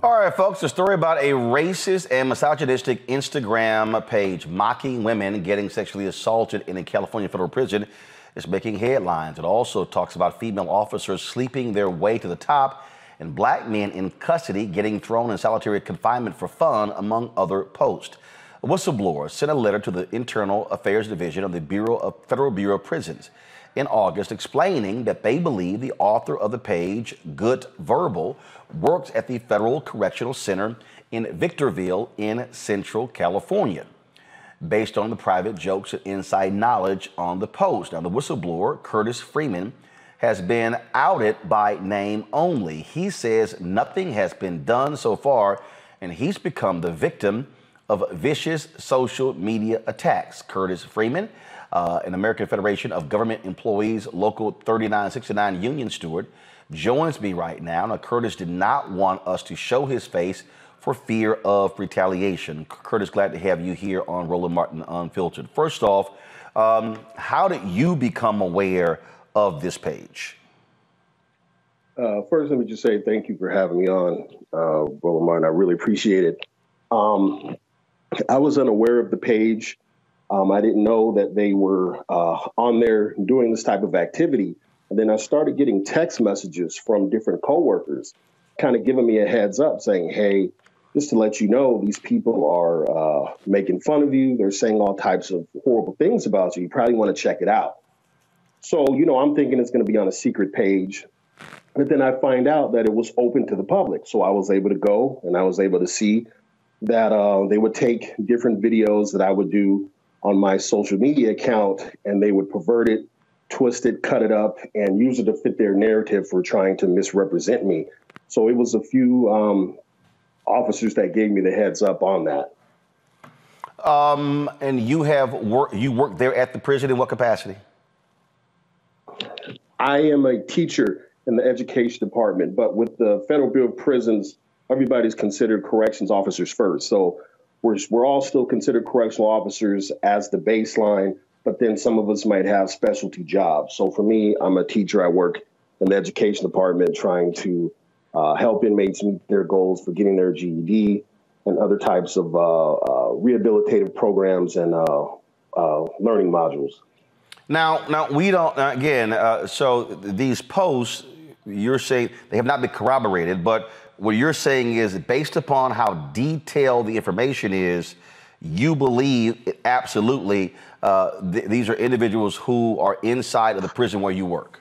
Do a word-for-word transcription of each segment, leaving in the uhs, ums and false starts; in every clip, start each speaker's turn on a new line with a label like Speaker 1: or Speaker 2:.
Speaker 1: All right, folks, a story about a racist and misogynistic Instagram page mocking women getting sexually assaulted in a California federal prison is making headlines. It also talks about female officers sleeping their way to the top and black men in custody getting thrown in solitary confinement for fun, among other posts. A whistleblower sent a letter to the Internal Affairs Division of the Bureau of Federal Bureau of Prisons in August explaining that they believe the author of the page, Good Verbal, works at the Federal Correctional Center in Victorville in Central California, based on the private jokes and inside knowledge on the post. Now, the whistleblower, Curtis Freeman, has been outed by name only. He says nothing has been done so far, and he's become the victim of vicious social media attacks. Curtis Freeman, uh, an American Federation of Government Employees Local thirty-nine sixty-nine Union Steward, joins me right now. Now, Curtis did not want us to show his face for fear of retaliation. Curtis, glad to have you here on Roland Martin Unfiltered. First off, um, how did you become aware of this page?
Speaker 2: Uh, first, let me just say thank you for having me on, uh, Roland Martin. I really appreciate it. Um, I was unaware of the page. Um, I didn't know that they were uh, on there doing this type of activity. And then I started getting text messages from different coworkers, kind of giving me a heads up saying, hey, just to let you know, these people are uh, making fun of you. They're saying all types of horrible things about you. You probably want to check it out. So, you know, I'm thinking it's going to be on a secret page. But then I find out that it was open to the public. So I was able to go and I was able to see that uh, they would take different videos that I would do on my social media account and they would pervert it, twist it, cut it up, and use it to fit their narrative for trying to misrepresent me. So it was a few um, officers that gave me the heads up on that.
Speaker 1: Um, and you have worked, you worked there at the prison in what capacity?
Speaker 2: I am a teacher in the education department, but with the Federal Bureau of Prisons, everybody's considered corrections officers first. So we're, we're all still considered correctional officers as the baseline, but then some of us might have specialty jobs. So for me, I'm a teacher. I work in the education department trying to uh, help inmates meet their goals for getting their G E D and other types of uh, uh, rehabilitative programs and uh, uh, learning modules.
Speaker 1: Now, now we don't, uh, again, uh, so these posts, you're saying they have not been corroborated, but what you're saying is based upon how detailed the information is, you believe it absolutely uh, th these are individuals who are inside of the prison where you work.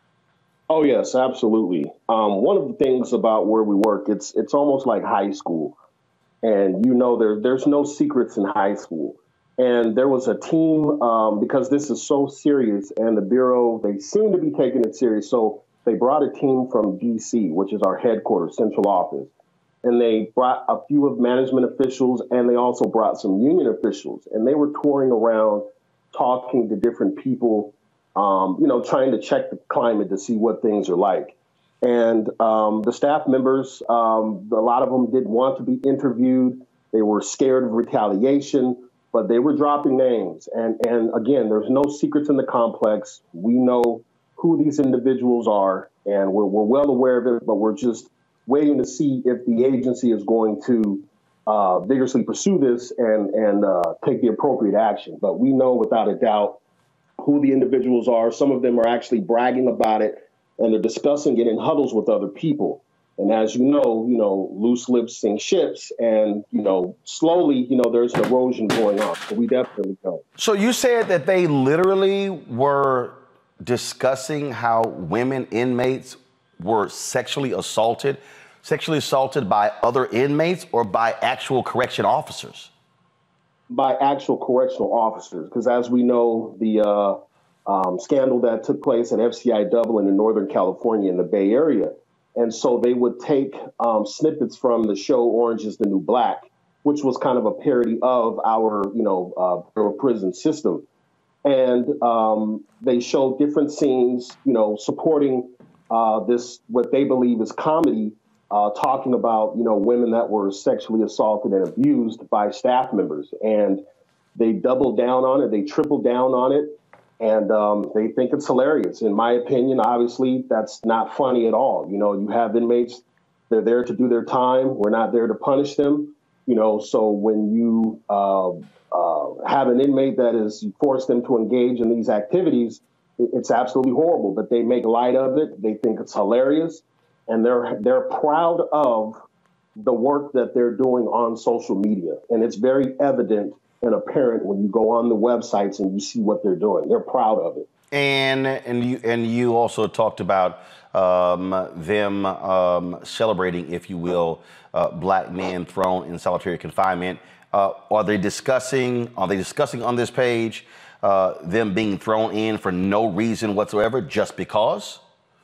Speaker 2: Oh, yes, absolutely. Um, one of the things about where we work, it's it's almost like high school. And, you know, there there's no secrets in high school. And there was a team, um, because this is so serious, and the Bureau, they seem to be taking it serious. So they brought a team from D C, which is our headquarters, central office. And they brought a few of management officials, and they also brought some union officials. And they were touring around, talking to different people, um, you know, trying to check the climate to see what things are like. And um, the staff members, um, a lot of them didn't want to be interviewed. They were scared of retaliation, but they were dropping names. And, and again, there's no secrets in the complex. We know who these individuals are, and we're, we're well aware of it, but we're just waiting to see if the agency is going to uh, vigorously pursue this and, and uh, take the appropriate action. But we know without a doubt who the individuals are. Some of them are actually bragging about it, and they're discussing it in huddles with other people. And as you know, you know, loose lips sink ships, and, you know, slowly, you know, there's an erosion going on. So we definitely know.
Speaker 1: So you said that they literally were discussing how women inmates were sexually assaulted, sexually assaulted by other inmates or by actual correction officers?
Speaker 2: By actual correctional officers, because as we know, the uh, um, scandal that took place at F C I Dublin in Northern California in the Bay Area. And so they would take um, snippets from the show Orange is the New Black, which was kind of a parody of our, you know, uh, prison system. And um, they showed different scenes, you know, supporting uh, this, what they believe is comedy, uh, talking about, you know, women that were sexually assaulted and abused by staff members. And they doubled down on it. They tripled down on it. And um, they think it's hilarious. In my opinion, obviously, that's not funny at all. You know, you have inmates They're there to do their time. We're not there to punish them. You know, so when you uh, uh, have an inmate that is, you force them to engage in these activities, it's absolutely horrible. But they make light of it. They think it's hilarious, and they're they're proud of the work that they're doing on social media. And it's very evident and apparent when you go on the websites and you see what they're doing. They're proud of it.
Speaker 1: And and you and you also talked about um, them um, celebrating, if you will, uh, black men thrown in solitary confinement. Uh, are they discussing? Are they discussing on this page uh, them being thrown in for no reason whatsoever, just because?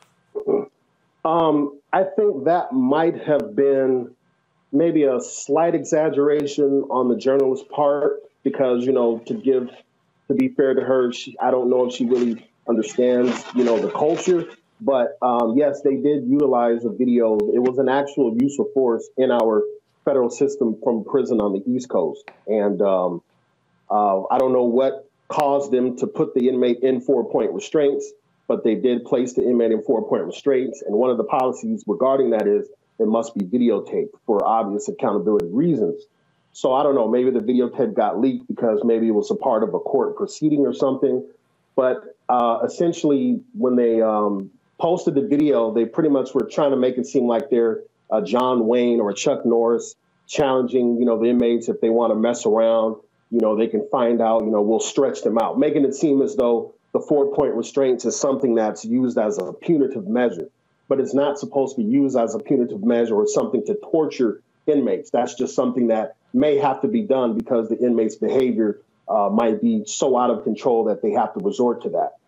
Speaker 2: Um, I think that might have been maybe a slight exaggeration on the journalist's part, because, you know, to give, to be fair to her, she, I don't know if she really understands, you know, the culture. But um, yes, they did utilize a video. It was an actual use of force in our federal system from prison on the East Coast. And um, uh, I don't know what caused them to put the inmate in four-point restraints, but they did place the inmate in four-point restraints. And one of the policies regarding that is it must be videotaped for obvious accountability reasons. So I don't know, maybe the videotape got leaked because maybe it was a part of a court proceeding or something. But uh, essentially, when they um, posted the video, they pretty much were trying to make it seem like they're uh, John Wayne or Chuck Norris challenging, you know, the inmates. If they want to mess around, you know, they can find out, you know, we'll stretch them out, making it seem as though the four-point restraints is something that's used as a punitive measure. But it's not supposed to be used as a punitive measure or something to torture inmates. That's just something that may have to be done because the inmate's behavior uh, might be so out of control that they have to resort to that.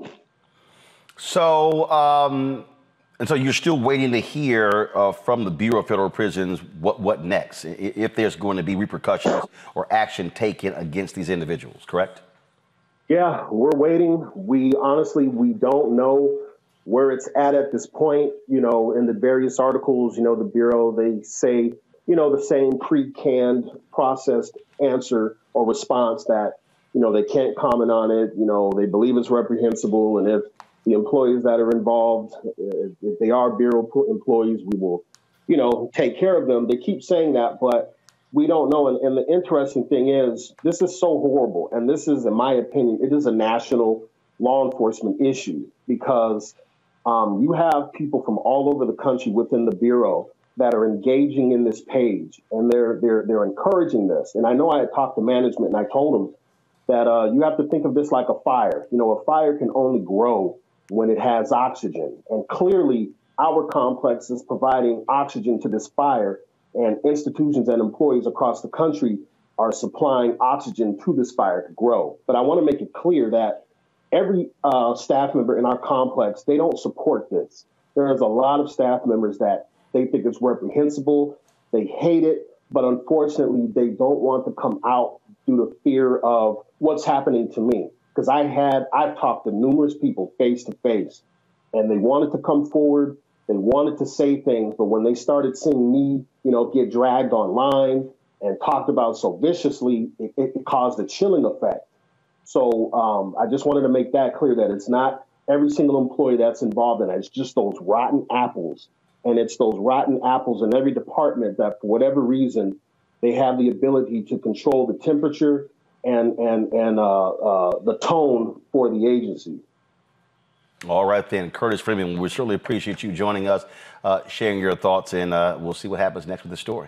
Speaker 1: So, um, and so you're still waiting to hear uh, from the Bureau of Federal Prisons what, what next, if there's going to be repercussions or action taken against these individuals, correct?
Speaker 2: Yeah, we're waiting. We honestly, we don't know where it's at at this point. You know, in the various articles, you know, the Bureau, they say, you know, the same pre-canned, processed answer or response that, you know, they can't comment on it. You know, they believe it's reprehensible. And if the employees that are involved, if they are Bureau employees, we will, you know, take care of them. They keep saying that, but we don't know. And, and the interesting thing is, this is so horrible. And this is, in my opinion, it is a national law enforcement issue, because um, you have people from all over the country within the Bureau that are engaging in this page, and they're they're they're encouraging this. And I know I had talked to management, and I told them that uh, you have to think of this like a fire. You know, a fire can only grow when it has oxygen, and clearly our complex is providing oxygen to this fire, and institutions and employees across the country are supplying oxygen to this fire to grow. But I want to make it clear that every uh, staff member in our complex, they don't support this. There's a lot of staff members that they think it's reprehensible, they hate it, but unfortunately they don't want to come out due to fear of what's happening to me. Because I had, I've talked to numerous people face to face, and they wanted to come forward, they wanted to say things, but when they started seeing me, you know, get dragged online and talked about so viciously, it, it caused a chilling effect. So um, I just wanted to make that clear, that it's not every single employee that's involved in it. It's just those rotten apples. And it's those rotten apples in every department that, for whatever reason, they have the ability to control the temperature and and and uh, uh, the tone for the agency.
Speaker 1: All right, then, Curtis Freeman, we certainly appreciate you joining us, uh, sharing your thoughts, and uh, we'll see what happens next with the story.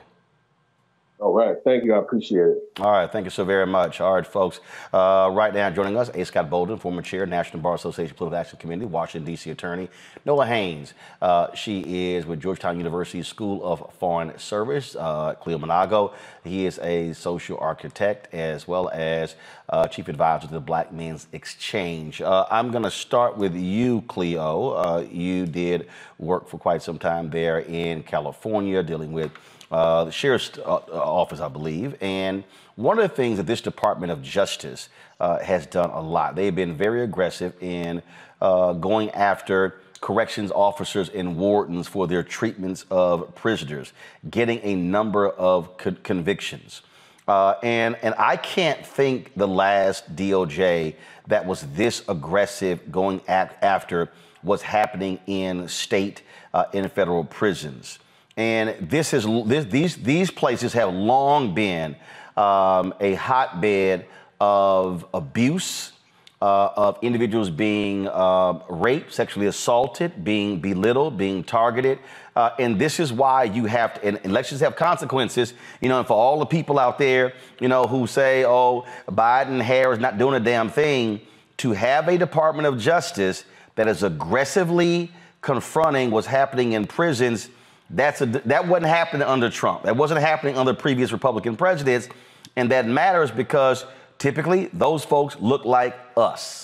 Speaker 2: All right. Thank you. I appreciate it.
Speaker 1: All right. Thank you so very much. All right, folks. Uh, right now joining us, A. Scott Bolden, former chair, National Bar Association Political Action Committee, Washington, D C attorney. Nola Haynes. Uh, she is with Georgetown University School of Foreign Service. Uh, Cleo Monago. He is a social architect as well as uh, chief advisor to the Black Men's Exchange. Uh, I'm going to start with you, Cleo. Uh, you did work for quite some time there in California dealing with Uh, the sheriff's uh, office, I believe. And one of the things that this Department of Justice uh, has done a lot, they've been very aggressive in uh, going after corrections officers and wardens for their treatments of prisoners, getting a number of co convictions. Uh, and, and I can't think the last D O J that was this aggressive going at, after what's happening in state uh, and federal prisons. And this is this, these these places have long been um, a hotbed of abuse, uh, of individuals being uh, raped, sexually assaulted, being belittled, being targeted. Uh, and this is why you have to, and elections have consequences, you know, and for all the people out there, you know, who say, oh, Biden, Harris not doing a damn thing, to have a Department of Justice that is aggressively confronting what's happening in prisons. That's a, that wasn't happening under Trump. That wasn't happening under previous Republican presidents. And that matters because typically those folks look like us.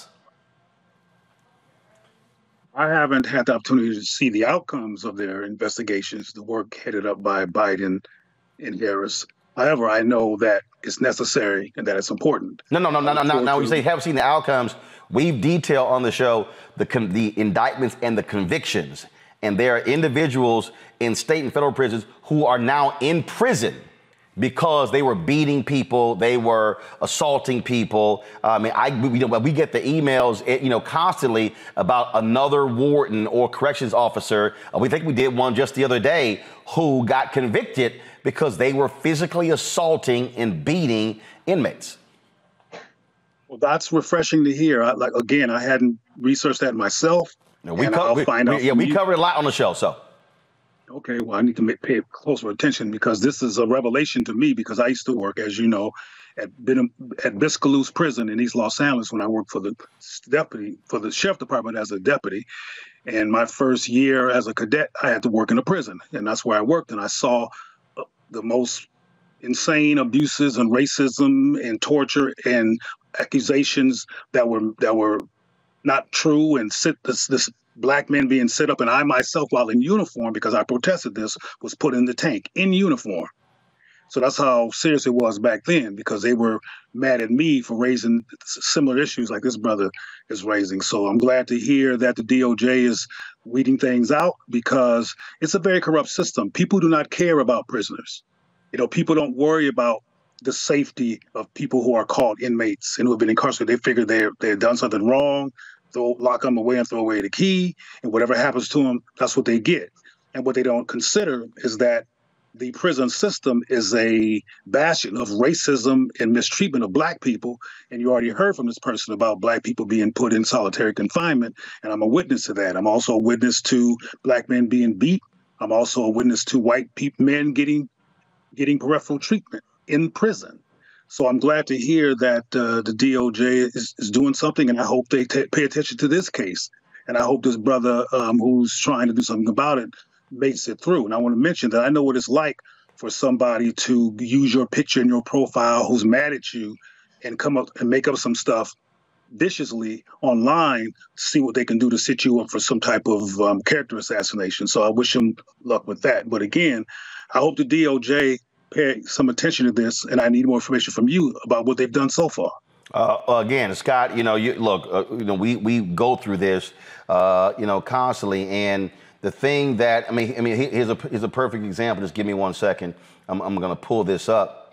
Speaker 3: I haven't had the opportunity to see the outcomes of their investigations, the work headed up by Biden and Harris. However, I know that it's necessary and that it's important.
Speaker 1: No, no, no, no, no, no. Now, when you say you haven't seen the outcomes, we've detailed on the show the con- the indictments and the convictions. And there are individuals in state and federal prisons who are now in prison because they were beating people, they were assaulting people. I mean, I we, we get the emails, you know, constantly about another warden or corrections officer. We think we did one just the other day who got convicted because they were physically assaulting and beating inmates.
Speaker 3: Well, that's refreshing to hear. I, like again, I hadn't researched that myself.
Speaker 1: No, we
Speaker 3: and
Speaker 1: co-
Speaker 3: I'll
Speaker 1: we,
Speaker 3: find
Speaker 1: we,
Speaker 3: out.
Speaker 1: Yeah, we
Speaker 3: you.
Speaker 1: covered a lot on the show, so.
Speaker 3: Okay, well, I need to make, pay closer attention because this is a revelation to me because I used to work, as you know, at Bin- at Biscaloos Prison in East Los Angeles when I worked for the deputy, for the sheriff department as a deputy. And my first year as a cadet, I had to work in a prison, and that's where I worked. And I saw the most insane abuses and racism and torture and accusations that were that were not true, and sit this this. Black men being set up, and I myself, while in uniform, because I protested this, was put in the tank in uniform. So that's how serious it was back then, because they were mad at me for raising similar issues like this brother is raising. So I'm glad to hear that the D O J is weeding things out because it's a very corrupt system. People do not care about prisoners. You know, people don't worry about the safety of people who are called inmates and who have been incarcerated. They figure they're, they've done something wrong. Throw, lock them away and throw away the key, and whatever happens to them, that's what they get. And what they don't consider is that the prison system is a bastion of racism and mistreatment of Black people. And you already heard from this person about Black people being put in solitary confinement, and I'm a witness to that. I'm also a witness to Black men being beat. I'm also a witness to white pe- men getting getting peripheral treatment in prison. So I'm glad to hear that uh, the D O J is, is doing something, and I hope they t- pay attention to this case. And I hope this brother um, who's trying to do something about it makes it through. And I want to mention that I know what it's like for somebody to use your picture in your profile who's mad at you and come up and make up some stuff viciously online, see what they can do to set you up for some type of um, character assassination. So I wish them luck with that. But again, I hope the D O J pay some attention to this, and I need more information from you about what they've done so far.
Speaker 1: Uh, again, Scott, you know, you, look, uh, you know, we we go through this, uh, you know, constantly, and the thing that I mean, I mean, here's a here's a perfect example. Just give me one second. I'm I'm going to pull this up.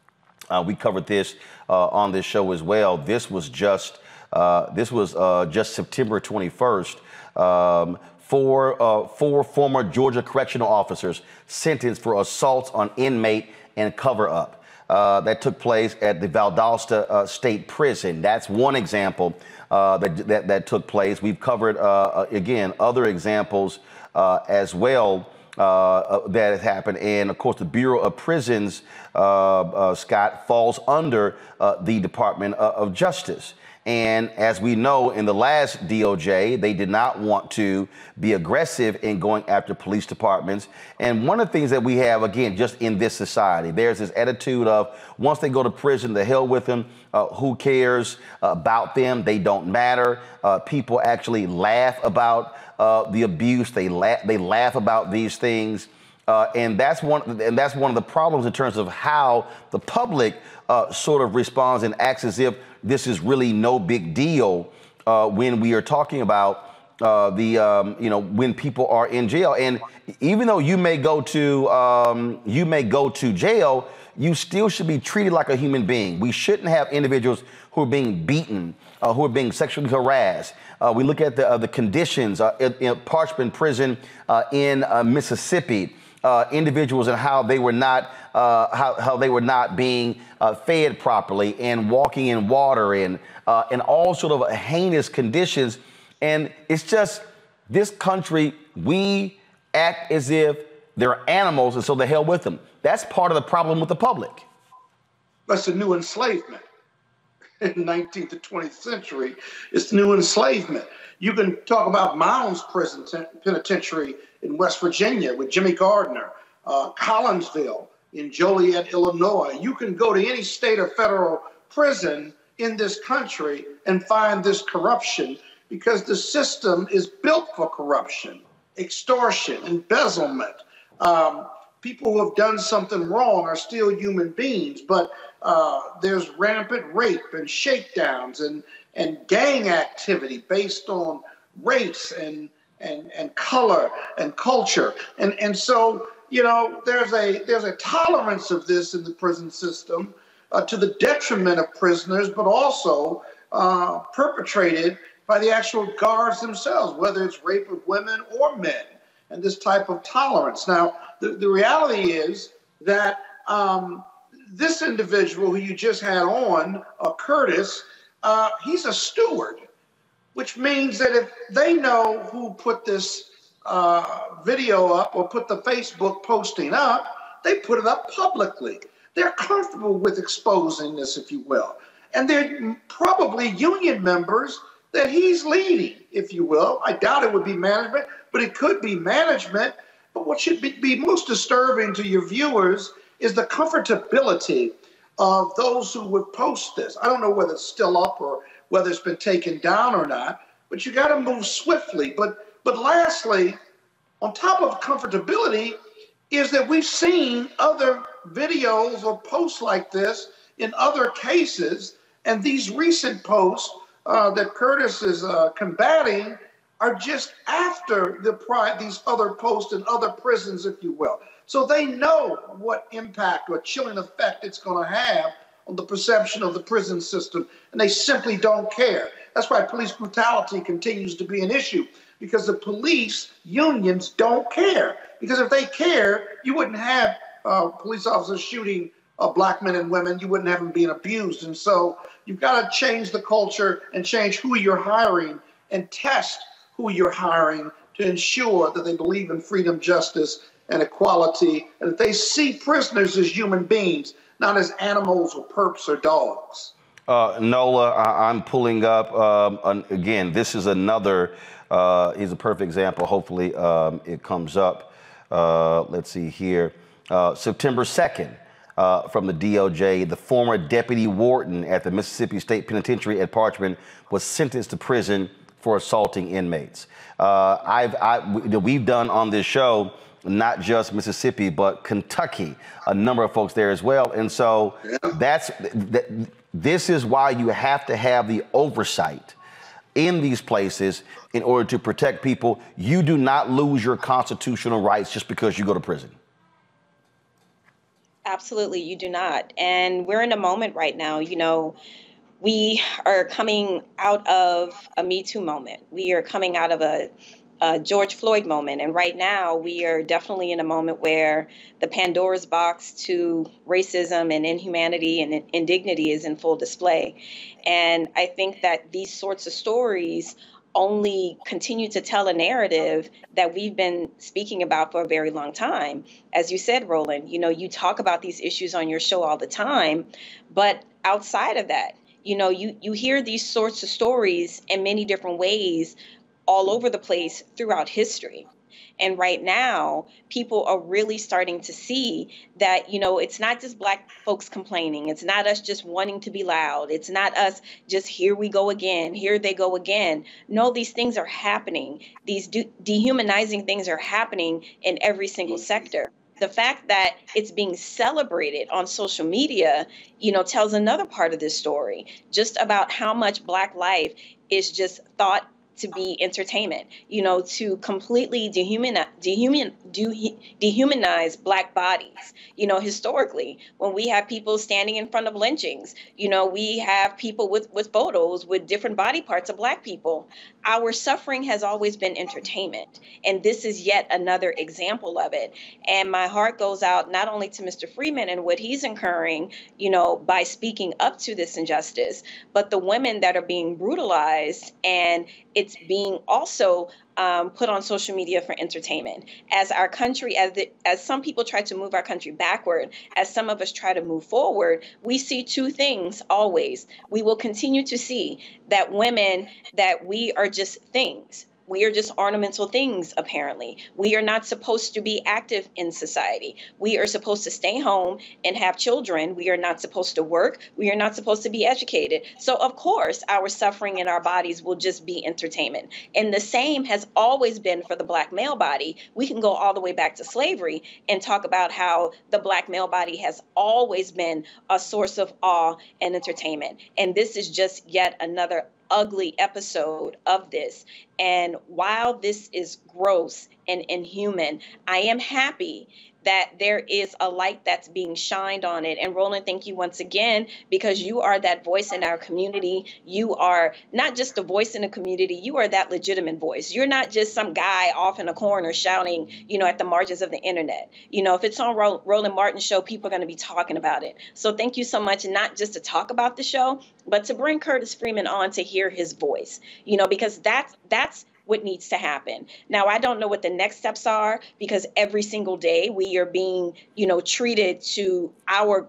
Speaker 1: Uh, we covered this uh, on this show as well. This was just uh, this was uh, just September twenty-first. Um, Four, uh, four former Georgia correctional officers sentenced for assaults on inmate and cover-up. Uh, that took place at the Valdosta uh, State Prison. That's one example uh, that, that that took place. We've covered, uh, again, other examples uh, as well uh, that have happened. And, of course, the Bureau of Prisons, uh, uh, Scott, falls under uh, the Department of Justice. And as we know, in the last D O J, they did not want to be aggressive in going after police departments. And one of the things that we have, again, just in this society, there's this attitude of once they go to prison, the hell with them. Uh, who cares about them? They don't matter. Uh, people actually laugh about uh, the abuse. They laugh. They laugh about these things. Uh, and that's one. And that's one of the problems in terms of how the public uh, sort of responds and acts as if this is really no big deal uh, when we are talking about uh, the, um, you know, when people are in jail. And even though you may go to um, you may go to jail, you still should be treated like a human being. We shouldn't have individuals who are being beaten, uh, who are being sexually harassed. Uh, we look at the, uh, the conditions uh, in, in Parchman Prison uh, in uh, Mississippi. uh, individuals and how they were not uh, how, how they were not being uh, fed properly and walking in water and uh, in all sort of heinous conditions. And it's just this country, we act as if they're animals, and so the hell with them. That's part of the problem with the public.
Speaker 4: That's the new enslavement in the nineteenth to twentieth century. It's the new enslavement. You can talk about Mounds Prison Penitentiary in West Virginia with Jimmy Gardner, uh, Collinsville in Joliet, Illinois. You can go to any state or federal prison in this country and find this corruption because the system is built for corruption, extortion, embezzlement. Um, people who have done something wrong are still human beings, but uh, there's rampant rape and shakedowns and, and gang activity based on race and, and, and color and culture. And, and so, you know, there's a, there's a tolerance of this in the prison system uh, to the detriment of prisoners, but also uh, perpetrated by the actual guards themselves, whether it's rape of women or men, and this type of tolerance. Now, the, the reality is that um, this individual who you just had on, uh, Curtis, uh, he's a steward, which means that if they know who put this uh, video up or put the Facebook posting up, they put it up publicly. They're comfortable with exposing this, if you will. And they're probably union members that he's leading, if you will. I doubt it would be management, but it could be management. But what should be, be most disturbing to your viewers is the comfortability of those who would post this. I don't know whether it's still up or whether it's been taken down or not, but you got to move swiftly. But, but lastly, on top of comfortability is that we've seen other videos or posts like this in other cases, and these recent posts Uh, that Curtis is uh, combating are just after the pri- these other posts in other prisons, if you will. So they know what impact or chilling effect it's going to have on the perception of the prison system, and they simply don't care. That's why police brutality continues to be an issue, because the police unions don't care. Because if they care, you wouldn't have uh, police officers shooting uh, black men and women. You wouldn't have them being abused. And so you've got to change the culture and change who you're hiring and test who you're hiring to ensure that they believe in freedom, justice, and equality, and that they see prisoners as human beings, not as animals or perps or dogs.
Speaker 1: Uh, Nola, I I'm pulling up, um, an, again, this is another, uh, he's a perfect example. Hopefully um, it comes up. Uh, let's see here. Uh, September second. Uh, from the D O J, the former deputy warden at the Mississippi State Penitentiary at Parchman was sentenced to prison for assaulting inmates. Uh, I've, I, we've done on this show not just Mississippi, but Kentucky, a number of folks there as well. And so that's that, this is why you have to have the oversight in these places in order to protect people. You do not lose your constitutional rights just because you go to prison.
Speaker 5: Absolutely, you do not. And we're in a moment right now, you know, we are coming out of a Me Too moment. We are coming out of a, a George Floyd moment. And right now we are definitely in a moment where the Pandora's box to racism and inhumanity and indignity is in full display. And I think that these sorts of stories only continue to tell a narrative that we've been speaking about for a very long time. As you said, Roland, you know, you talk about these issues on your show all the time, but outside of that, you know, you, you hear these sorts of stories in many different ways all over the place throughout history. And right now, people are really starting to see that, you know, it's not just Black folks complaining. It's not us just wanting to be loud. It's not us just here we go again. Here they go again. No, these things are happening. These de- dehumanizing things are happening in every single sector. The fact that it's being celebrated on social media, you know, tells another part of this story, just about how much Black life is just thought to be entertainment, you know, to completely dehumanize, dehuman, de, dehumanize Black bodies. You know, historically, when we have people standing in front of lynchings, you know, we have people with, with photos with different body parts of Black people. Our suffering has always been entertainment. And this is yet another example of it. And my heart goes out not only to Mister Freeman and what he's incurring, you know, by speaking up to this injustice, but the women that are being brutalized, and it's being also um, put on social media for entertainment. As our country, as the, as some people try to move our country backward, as some of us try to move forward, we see two things always. We will continue to see that women, that we are just things. We are just ornamental things, apparently. We are not supposed to be active in society. We are supposed to stay home and have children. We are not supposed to work. We are not supposed to be educated. So, of course, our suffering in our bodies will just be entertainment. And the same has always been for the Black male body. We can go all the way back to slavery and talk about how the Black male body has always been a source of awe and entertainment. And this is just yet another ugly episode of this. And while this is gross and inhuman, I am happy that there is a light that's being shined on it. And Roland, thank you once again, because you are that voice in our community. You are not just a voice in the community, you are that legitimate voice. You're not just some guy off in a corner shouting, you know, at the margins of the internet. You know, if it's on Ro- Roland Martin show, people are going to be talking about it. So thank you so much, not just to talk about the show, but to bring Curtis Freeman on to hear his voice, you know, because that's, that's, what needs to happen. Now, I don't know what the next steps are, because every single day we are being, you know, treated to our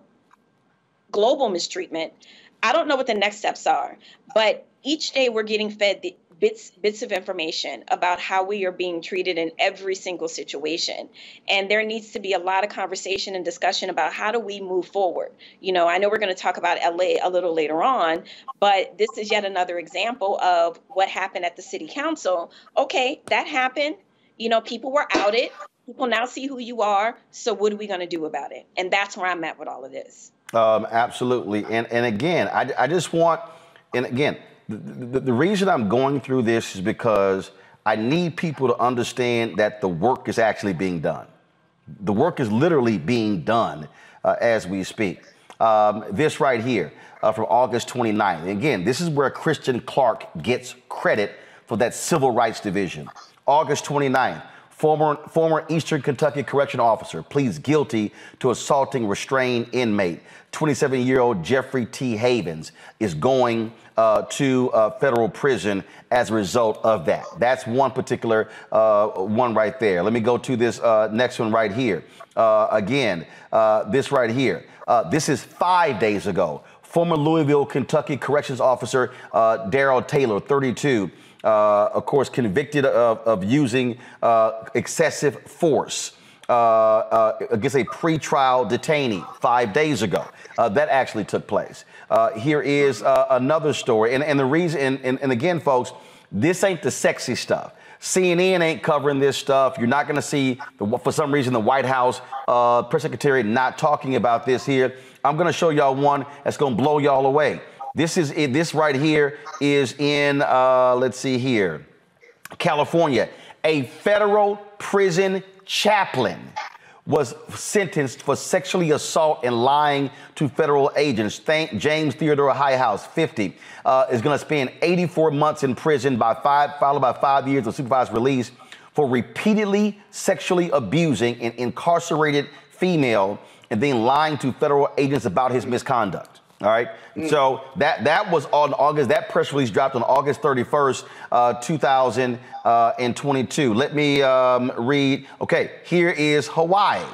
Speaker 5: global mistreatment. I don't know what the next steps are, but each day we're getting fed the bits, bits of information about how we are being treated in every single situation. And there needs to be a lot of conversation and discussion about how do we move forward. You know, I know we're going to talk about L A a little later on, but this is yet another example of what happened at the city council. Okay, that happened. You know, people were outed. People now see who you are. So what are we going to do about it? And that's where I'm at with all of this.
Speaker 1: Um, absolutely. And, and again, I, I just want, and again, The, the, the reason I'm going through this is because I need people to understand that the work is actually being done. The work is literally being done uh, as we speak. Um, this right here uh, from August twenty-ninth. And again, this is where Christian Clark gets credit for that civil rights division. August twenty-ninth. Former, former Eastern Kentucky correctional officer pleads guilty to assaulting restrained inmate. twenty-seven-year-old Jeffrey T. Havens is going uh, to uh, federal prison as a result of that. That's one particular uh, one right there. Let me go to this uh, next one right here. Uh, again, uh, this right here. Uh, this is five days ago. Former Louisville, Kentucky corrections officer uh, Daryl Taylor, thirty-two, Uh, of course, convicted of, of using uh, excessive force uh, uh, against a pretrial detainee five days ago. Uh, that actually took place. Uh, here is uh, another story. And, and the reason, and, and, and again, folks, this ain't the sexy stuff. C N N ain't covering this stuff. You're not going to see, the, for some reason, the White House uh, press secretary not talking about this here. I'm going to show y'all one that's going to blow y'all away. This is this right here is in, uh, let's see here, California. A federal prison chaplain was sentenced for sexually assault and lying to federal agents. Thank James Theodore Highhouse, fifty, uh, is going to spend eighty-four months in prison, by five, followed by five years of supervised release for repeatedly sexually abusing an incarcerated female and then lying to federal agents about his misconduct. All right. Mm. So that that was on August. That press release dropped on August thirty-first, uh, two thousand twenty-two. Let me um, read. OK, here is Hawaii.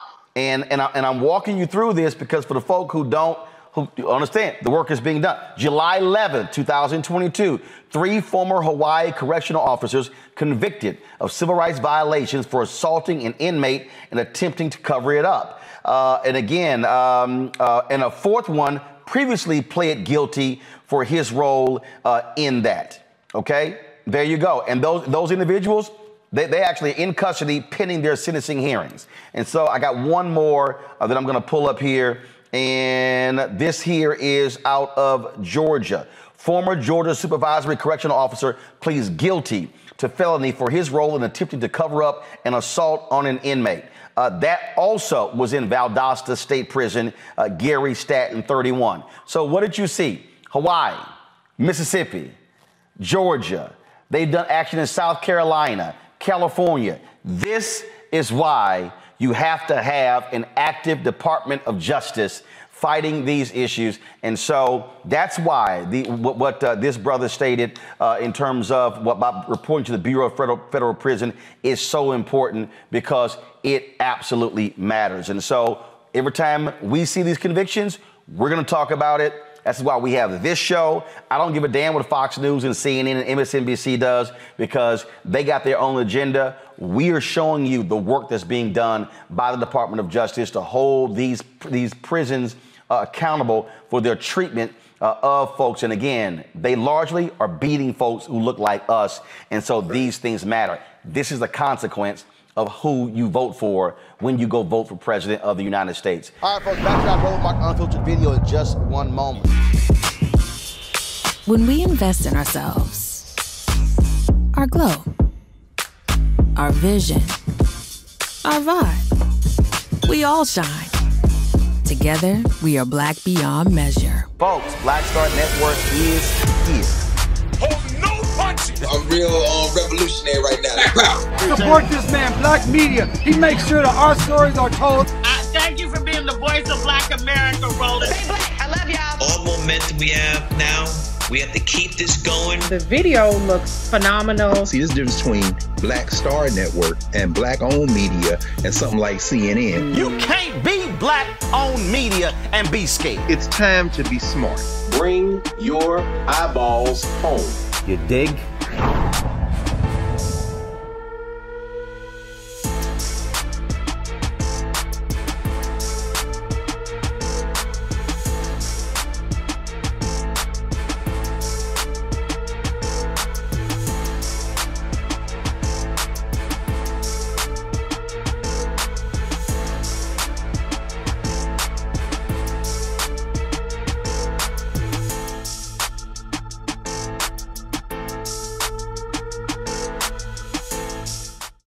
Speaker 1: And and, I, and I'm walking you through this because for the folk who don't who understand, the work is being done. July eleventh, two thousand twenty-two, three former Hawaii correctional officers convicted of civil rights violations for assaulting an inmate and attempting to cover it up. Uh, and again, um, uh, and a fourth one previously pled guilty for his role uh, in that. OK, there you go. And those those individuals, they, they actually in custody pending their sentencing hearings. And so I got one more uh, that I'm going to pull up here. And this here is out of Georgia. Former Georgia Supervisory Correctional Officer pleads guilty to felony for his role in attempting to cover up an assault on an inmate. Uh, that also was in Valdosta State Prison, uh, Gary Statton, thirty-one. So what did you see? Hawaii, Mississippi, Georgia. They've done action in South Carolina, California. This is why you have to have an active Department of Justice fighting these issues. And so that's why the, what, what uh, this brother stated uh, in terms of what by reporting to the Bureau of Federal, Federal Prison is so important, because it absolutely matters. And so every time we see these convictions, we're going to talk about it. That's why we have this show. I don't give a damn what Fox News and C N N and M S N B C does, because they got their own agenda. We are showing you the work that's being done by the Department of Justice to hold these, these prisons uh, accountable for their treatment uh, of folks. And again, they largely are beating folks who look like us. And so these things matter. This is the consequence of who you vote for when you go vote for President of the United States. All right, folks, back to our Roland Martin Unfiltered video in just one moment.
Speaker 6: When we invest in ourselves, our glow, our vision, our vibe, we all shine. Together, we are black beyond measure.
Speaker 1: Folks, Black Star Network is here.
Speaker 7: Oh, no punches! I'm real um, revolutionary right now.
Speaker 8: Support this man, Black Media. He makes sure that our stories are told.
Speaker 9: Uh, thank you for being the voice of Black America, Roland.
Speaker 10: Stay black. I love y'all.
Speaker 11: All momentum we have now, we have to keep this going.
Speaker 12: The video looks phenomenal.
Speaker 13: See, there's a difference between Black Star Network and black-owned media and something like C N N.
Speaker 1: You can't be black-owned media and be scared.
Speaker 13: It's time to be smart.
Speaker 14: Bring your eyeballs home.
Speaker 1: You dig?